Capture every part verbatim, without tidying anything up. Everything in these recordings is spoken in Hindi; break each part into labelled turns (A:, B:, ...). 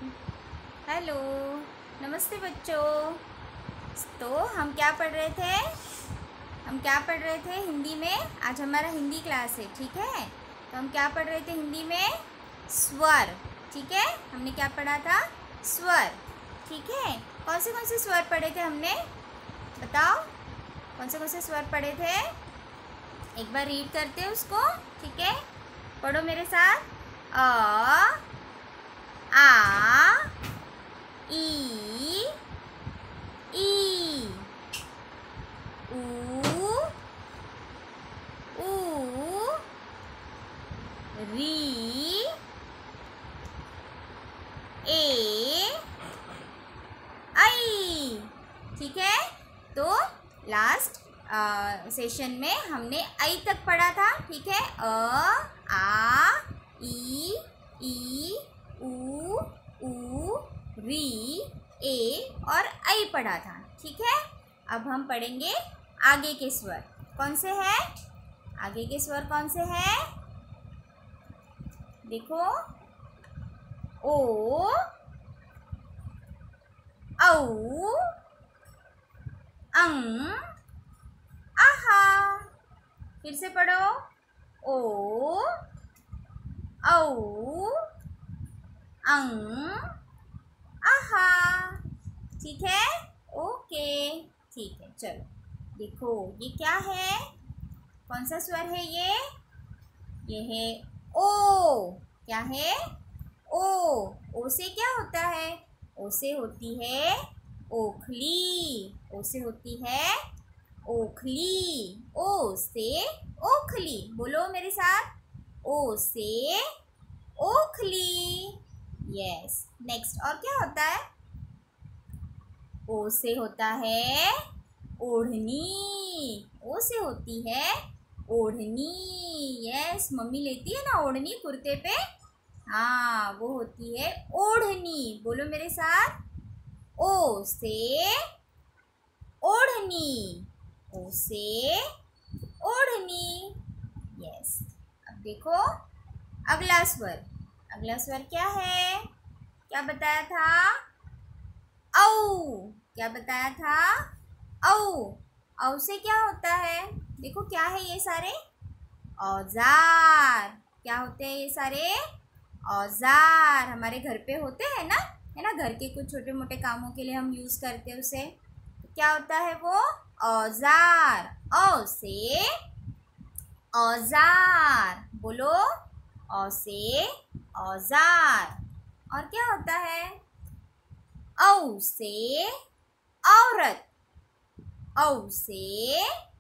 A: हेलो, नमस्ते बच्चों। तो हम क्या पढ़ रहे थे हम क्या पढ़ रहे थे हिंदी में। आज हमारा हिंदी क्लास है, ठीक है। तो हम क्या पढ़ रहे थे हिंदी में? स्वर। ठीक है, हमने क्या पढ़ा था? स्वर। ठीक है, कौन से कौन से स्वर पढ़े थे हमने? बताओ, कौन से कौन से स्वर पढ़े थे? एक बार रीड करते हैं उसको, ठीक है। पढ़ो मेरे साथ। अ आ ई ई ऊ ऊ री ए आई। ठीक है, तो लास्ट सेशन में हमने आई तक पढ़ा था, ठीक है। अ आ ई ई ऊ ऊ री ए और आई पढ़ा था, ठीक है। अब हम पढ़ेंगे आगे के स्वर। कौन से हैं आगे के स्वर? कौन से हैं? देखो, ओ औ अं आहा। फिर से पढ़ो। ओ औ अं आहा। ठीक है, ओके, ठीक है। चलो देखो, ये क्या है? कौन सा स्वर है ये? ये है ओ। क्या है? ओ। ओ से क्या होता है? ओ से होती है ओखली। ओ से होती है ओखली। ओ से ओखली। बोलो मेरे साथ। ओ से ओखली। यस। नेक्स्ट और क्या होता है? ओ से होता है ओढ़नी। ओ से होती है ओढ़नी। यस, मम्मी लेती है ना ओढ़नी कुर्ते पे। हाँ, वो होती है ओढ़नी। बोलो मेरे साथ। ओ से ओढ़नी। ओ से ओढ़नी। यस। अब देखो अगला स्वर। अगला स्वर क्या है? क्या बताया था? औ। क्या बताया था? औ। औ से क्या होता है? देखो क्या है ये सारे? औजार। क्या होते हैं ये सारे? औजार। हमारे घर पे होते हैं ना, है ना। घर के कुछ छोटे मोटे कामों के लिए हम यूज़ करते हैं उसे। तो क्या होता है वो? औजार। औ से औजार। बोलो, औ से औजार। और क्या होता है? औ से औरत। औ से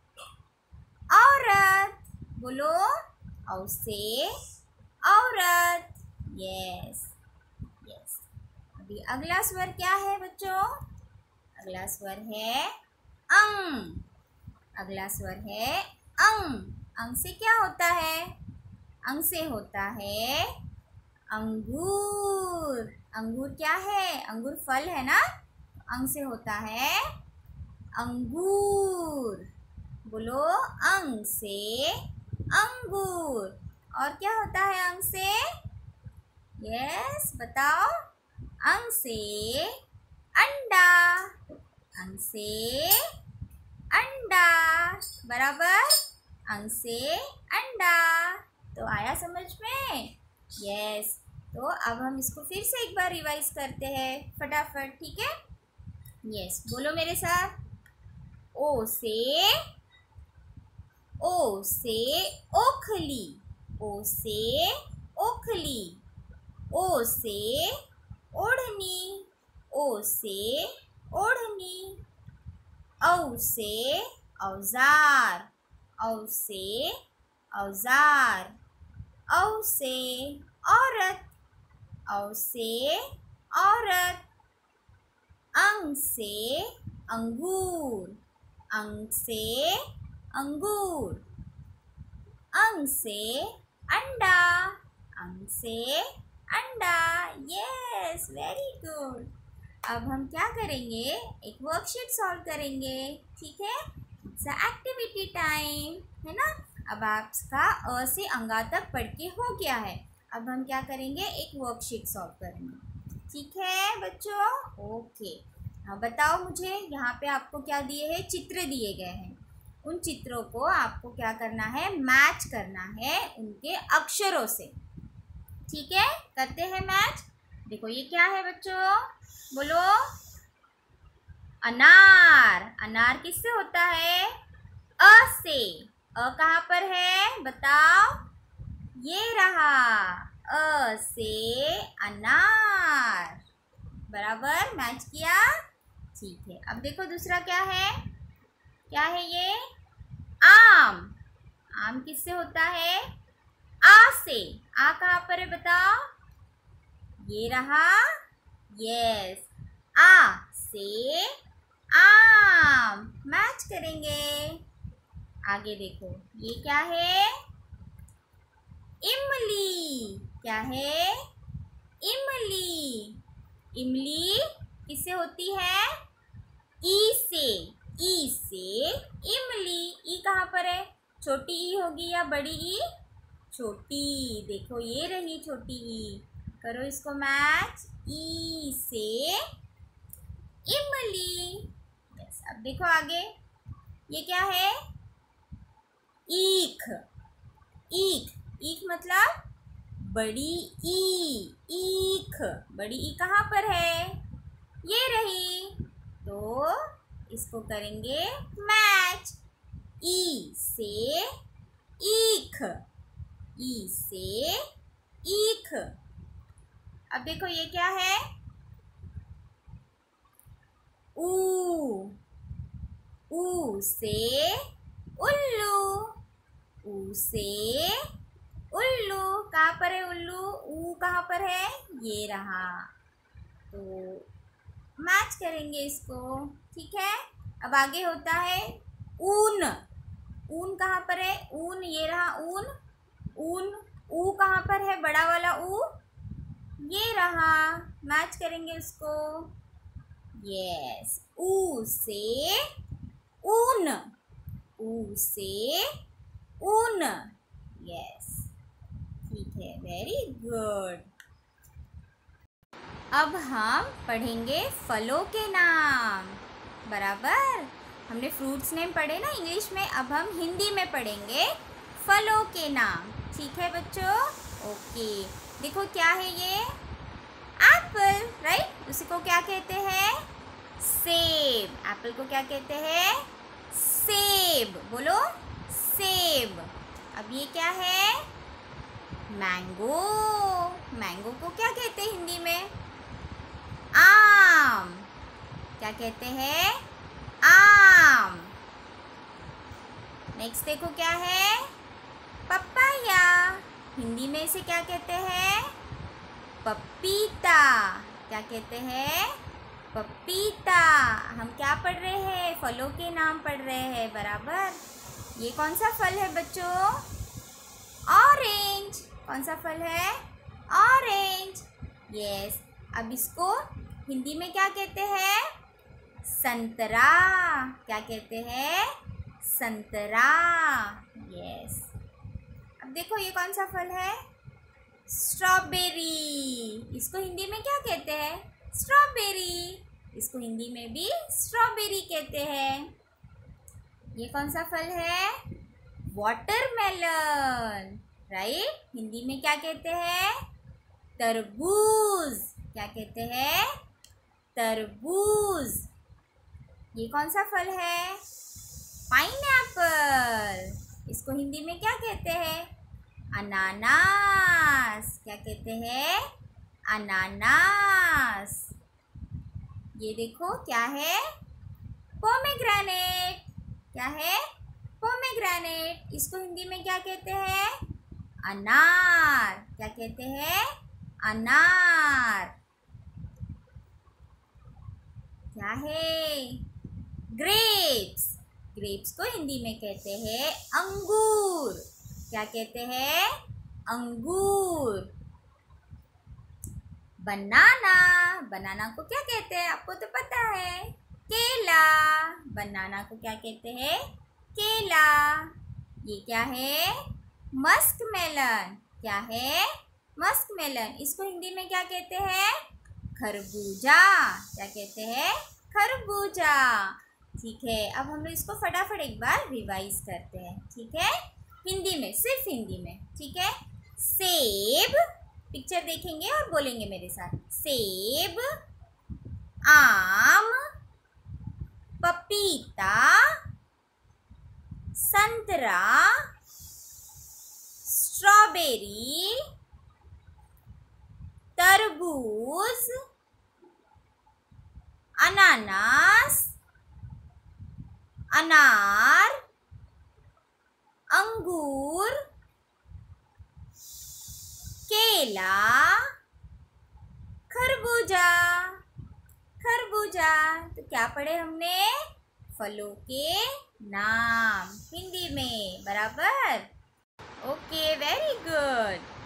A: औरत। बोलो, औ से औरत। Yes, yes. अभी अगला स्वर क्या है बच्चों? अगला स्वर है अंग। अगला स्वर है अंग। अंग से क्या होता है? अंग से होता है अंगूर। अंगूर क्या है? अंगूर फल है ना। अंग से होता है अंगूर। बोलो, अंग से अंगूर। और क्या होता है अंग से? यस, बताओ। अंग से अंडा। अंग से अंडा। बराबर, अंग से अंडा। तो आया समझ में? यस। तो अब हम इसको फिर से एक बार रिवाइज करते हैं फटाफट, ठीक है। यस, बोलो मेरे साथ। ओ से ओ से ओखली। ओ से ओखली। ओ से ओढ़नी। ओ से ओढ़नी। औ से औजार। औ से औजार। औ से औरत। औ से औरत। अंग से अंगूर। अंग से अंगूर। अंग से अंडा। अंग से अंडा। Yes, very good. अब हम क्या करेंगे? एक वर्कशीट सॉल्व करेंगे, ठीक है। इट्स एक्टिविटी टाइम, है ना। अब आपका अ से अंगा तक पढ़ के हो गया है। अब हम क्या करेंगे? एक वर्कशीट सॉल्व करेंगे। ठीक है बच्चों? ओके, अब बताओ मुझे, यहाँ पे आपको क्या दिए हैं? चित्र दिए गए हैं। उन चित्रों को आपको क्या करना है? मैच करना है उनके अक्षरों से। ठीक है, करते हैं मैच। देखो ये क्या है बच्चों? बोलो। अनार। अनार किससे होता है? अ से। अ कहाँ पर है बताओ? ये रहा, अ से अनार। बराबर, मैच किया। ठीक है, अब देखो दूसरा क्या है? क्या है ये? आम। आम किससे होता है? आ से। आ कहाँ पर है बताओ? ये रहा, यस, आ से आम। मैच करेंगे। आगे देखो, ये क्या है? इमली। क्या है? इमली। इमली किससे होती है? ई से। ई से इमली। ई कहाँ पर है? छोटी ई होगी या बड़ी ई? छोटी। देखो ये रही छोटी ई। करो इसको मैच। ई से इमली। यस, अब देखो आगे, ये क्या है? ईख। ईख। ईख मतलब बड़ी ई। ईख। बड़ी ई कहाँ पर है? ये रही। तो इसको करेंगे मैच। ई से ईख। ई से ईख। अब देखो ये क्या है? ऊ। ऊ से उल्लू। ऊ से उल्लू। कहाँ पर है उल्लू? ऊ कहाँ पर है? ये रहा। तो मैच करेंगे इसको। ठीक है, अब आगे होता है ऊन। ऊन कहाँ पर है? ऊन, ये रहा ऊन। ऊन। ऊ कहाँ पर है? बड़ा वाला ऊ, ये रहा। मैच करेंगे उसको। यस, ऊ से ऊन। ऊ से ऊन। यस, ठीक है, वेरी गुड। अब हम पढ़ेंगे फलों के नाम। बराबर, हमने फ्रूट्स नेम पढ़े ना इंग्लिश में, अब हम हिंदी में पढ़ेंगे फलों के नाम। ठीक है बच्चों? ओके, देखो क्या है ये? Apple, right? उसी को क्या कहते हैं? सेब। एप्पल को क्या कहते हैं? सेब। बोलो, सेब। अब ये क्या है? मैंगो। मैंगो को क्या कहते हैं हिंदी में? आम। क्या कहते हैं? आम। नेक्स्ट देखो क्या है? पपाया। हिंदी में इसे क्या कहते हैं? पपीता। क्या कहते हैं? पपीता। हम क्या पढ़ रहे हैं? फलों के नाम पढ़ रहे हैं। बराबर, ये कौन सा फल है बच्चों? ऑरेंज। कौन सा फल है? ऑरेंज। यस, अब इसको हिंदी में क्या कहते हैं? संतरा। क्या कहते हैं? संतरा। यस, अब देखो ये कौन सा फल है? स्ट्रॉबेरी। इसको हिंदी में क्या कहते हैं? स्ट्रॉबेरी। इसको हिंदी में भी स्ट्रॉबेरी कहते हैं। ये कौन सा फल है? Watermelon, right? हिंदी में क्या कहते हैं? तरबूज। क्या कहते हैं? तरबूज। ये कौन सा फल है? पाइनएप्पल। इसको हिंदी में क्या कहते हैं? अनानास। क्या कहते हैं? अनानास। ये देखो क्या है? पोमेग्रेनेट। क्या है? पोमेग्रेनेट। इसको हिंदी में क्या कहते हैं? अनार। क्या कहते हैं? अनार। क्या है? ग्रेप्स। ग्रेप्स को हिंदी में कहते हैं अंगूर। क्या कहते हैं? अंगूर। बनाना। बनाना को क्या कहते हैं? आपको तो पता है, केला। बनाना को क्या कहते हैं? केला। ये क्या है? मस्कमेलन। क्या है? मस्कमेलन। इसको हिंदी में क्या कहते हैं? खरबूजा। क्या कहते हैं? खरबूजा। ठीक है, अब हम लोग इसको फटाफट एक बार रिवाइज करते हैं। ठीक है, हिंदी में, सिर्फ हिंदी में। ठीक है, सेब, पिक्चर देखेंगे और बोलेंगे मेरे साथ। सेब, आम, पपीता, संतरा, स्ट्रॉबेरी, तरबूज, अनानास, अनार, अंगूर, केला, खरबूजा। खरबूजा। तो क्या पढ़े हमने? फलों के नाम हिंदी में। बराबर। Okay, very good.